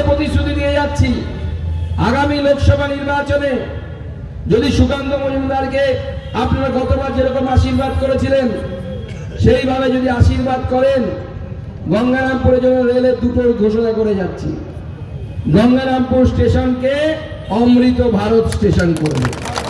প্রতিশ্রুতি দিয়ে যাচ্ছি, আগামী লোকসভা নির্বাচনে যদি সুকান্ত মজুমদারকে আপনারা গতবার যেরকম আশীর্বাদ করেছিলেন সেইভাবে যদি আশীর্বাদ করেন, গঙ্গারামপুরের জন্য রেলের দুটো ঘোষণা করে যাচ্ছি। গঙ্গারামপুর স্টেশনকে অমৃত ভারত স্টেশন করবে,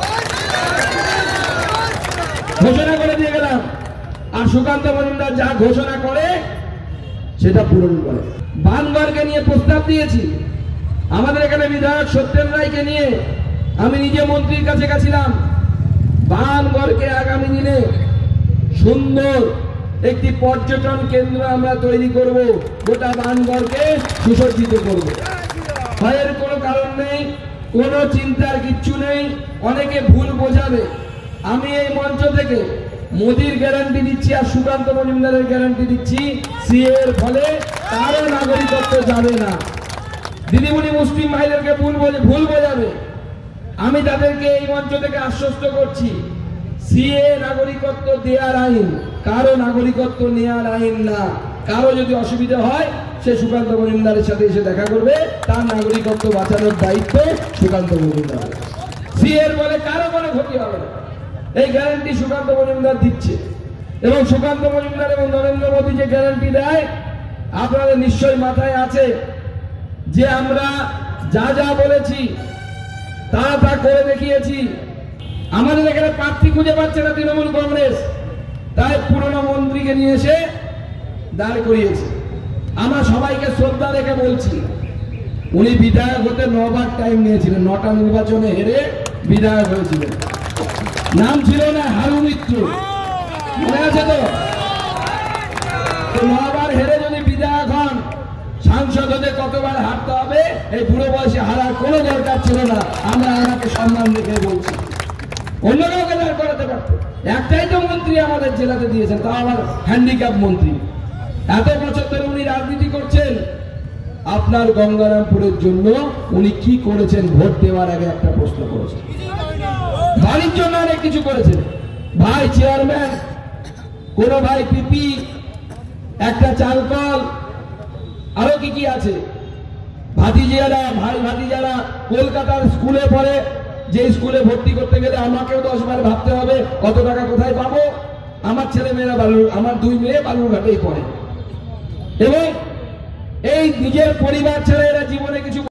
ঘোষণা করে দিয়ে গেলাম। আর সুকান্ত মজুমদার যা ঘোষণা করে সেটা পূরণ করে। বানগড়কে নিয়ে প্রস্তাব দিয়েছি, আমাদের এখানে বিধায়ক সত্যেন রায়কে নিয়ে আমি নিজে মন্ত্রীর কাছে গেছিলাম। বানগড়কে আগামী দিনে সুন্দর একটি পর্যটন কেন্দ্র আমরা তৈরি করব, গোটা বানগড়কে সুসজ্জিত করব। ভয়ের কোনো কারণ নেই, কোনো চিন্তার কিচ্ছু নেই। অনেকে ভুল বোঝাবে, আমি এই মঞ্চ থেকে মোদির গ্যারান্টি দিচ্ছি আর সুকান্ত মজুমদারের গ্যারান্টি দিচ্ছি, সিএ এর ফলে কারো নাগরিকত্ব যাবে না। দিদিমণি মুসলিম ভাইদেরকে ভুল বোঝাবে, আমি তাদেরকে এই মঞ্চ থেকে আশ্বস্ত করছি, সিএ নাগরিকত্ব দেওয়ার আইন, কারো নাগরিকত্ব নেওয়ার আইন না। কারো যদি অসুবিধা হয় সে সুকান্ত মজুমদারের সাথে এসে দেখা করবে, তার নাগরিকত্ব বাঁচানোর দায়িত্ব সুকান্ত মজুমদার। সিএ এর বলে কারো কোনো ক্ষতি হবে না, এই গ্যারান্টি সুকান্ত মজুমদার দিচ্ছে। এবং সুকান্ত মজুমদার এবং নরেন্দ্র মোদী যে গ্যারান্টি দেয়, আপনাদের নিশ্চয়ই মাথায় আছে যে আমরা যা যা বলেছি তা তা করে দেখিয়েছি। আমাদের এখানে প্রার্থী খুঁজে পাচ্ছে না তৃণমূল কংগ্রেস, তাই পুরনো মন্ত্রীকে নিয়ে এসে দাঁড় করিয়েছে। আমরা সবাইকে শ্রদ্ধা রেখে বলছি, উনি বিধায়ক হতে 9 বার টাইম নিয়েছিলেন, 9টা নির্বাচনে হেরে বিধায়ক হয়েছিলেন। নাম ছিল না হারু মিত্র, মনে আছে তো? 9 বার হেরে যদি বিধায়ক হন, সাংসদ হতে কতবার হারতে হবে, এই বুড়ো বয়সে হারার কোনো দরকার ছিল না। আমরা আমাকে সম্মান রেখে বলছি, অন্য কাউকে দাঁড় করাতে পারতো। একটাই তো মন্ত্রী আমাদের জেলাতে দিয়েছেন, তা আমার হ্যান্ডিক্যাপ মন্ত্রী। এত বছর ধরে উনি রাজনীতি করছেন, আপনার গঙ্গারামপুরের জন্য উনি কি করেছেন? ভোট দেওয়ার আগে একটা প্রশ্ন করেছেন, বাড়ির জন্য অনেক কিছু করেছেন। ভাই চেয়ারম্যান, কোন ভাই পিপি, একটা চাল কল, আরো কি কি আছে। ভাতিজিয়ারা, ভাই ভাতিজারা কলকাতার স্কুলে পড়ে, যে স্কুলে ভর্তি করতে গেলে আমাকেও 10 বার ভাবতে হবে কত টাকা কোথায় পাবো। আমার ছেলে মেয়েরা আমার 2 মেয়ে বালুরঘাটেই পড়ে, এবং এই নিজের পরিবার ছেড়ে এরা জীবনে কিছু